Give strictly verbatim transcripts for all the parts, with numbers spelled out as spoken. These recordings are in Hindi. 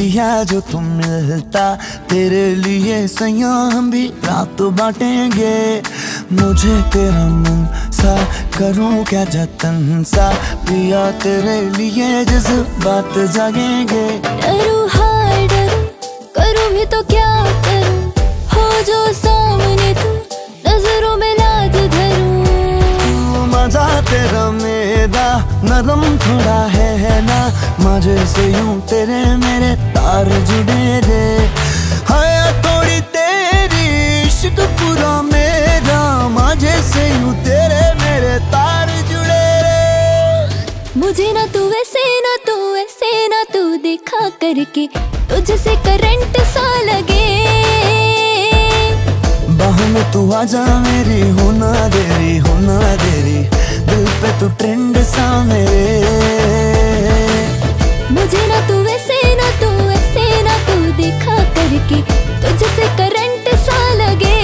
पिया जो तुम मिलता, तेरे लिए सैया हम भी रात बांटेंगे। मुझे तेरा मन सा करूं क्या जतन सा, पिया तेरे लिए जज्बात जागेंगे। डरूं हाय डरूं, करूं भी तो क्या करूं, हो जो सामने तू नजरों में लाज धरूं। मजा तेरा मेरा नरम थोड़ा है, है ना, मजे से यूं तेरे मेरे तार जुड़े रे। हाया थोड़ी तेरी इश्क पूरा मेरा, मजे से यूं तेरे मेरे तार जुड़े रे। मुझे ना तू वैसे ना तू ऐसे ना तू देखा करके तुझसे करंट सा लगे। बाहों में तू आजा मेरी, होना देरी होना देरी, दिल पे तू ट्रेंड सा मेरे। मुझे ना तू वैसे ना तू ऐसे ना तू देखा करके तुझसे करंट सा लगे।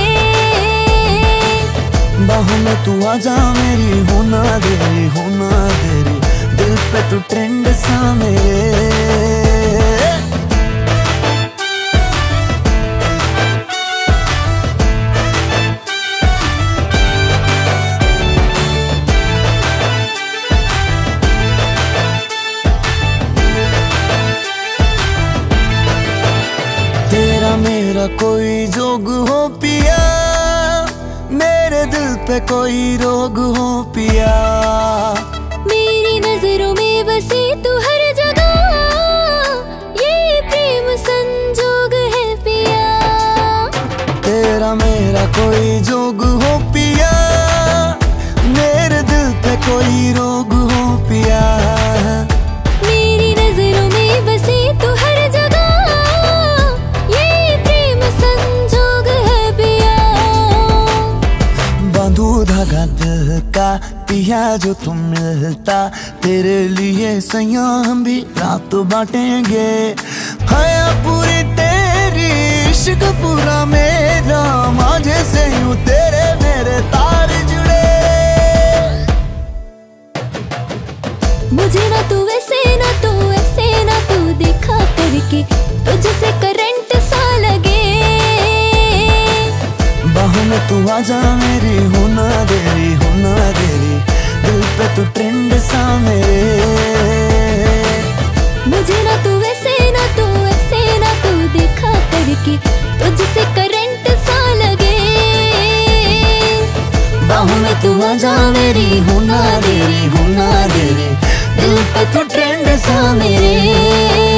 बाहों में तू आजा मेरी, होना देरी होना देरी, दिल पे तू ट्रेंड सा मेरे। तेरा मेरा कोई जोग हो पिया, मेरे दिल पे कोई रोग हो पिया। मेरी नजरों में बसी तू हर जगह, ये प्रेम संजोग है पिया। तेरा मेरा कोई जोग हो पिया, मेरे दिल पे कोई रोग हो पिया। मेरी नजरों में बसी तू हर जगह, ये प्रेम संजोग है पिया। बांधू धागा दिल का पिया जो तुम मिलता, तेरे लिए सैया हम भी रात बांटेंगे। हाया पूरी तेरी इश्क पूरा मेरा, मजे से यूं तेरे मेरे तार जुड़े। मुझे ना तू वैसे ना तू ऐसे ना तू देखा करके तुझसे करंट सा लगे। बाहों में तू आजा मेरी, होना देरी होना देरी, दिल पे तू ट्रेंड सा मेरे। मुझे ना तू वैसे ना तू ऐसे ना तू देखा करके तुझसे करंट सा लगे। बाहों में तू आजा मेरी, होना देरी होना देरी, दिल पे तू ट्रेंड सा मेरे।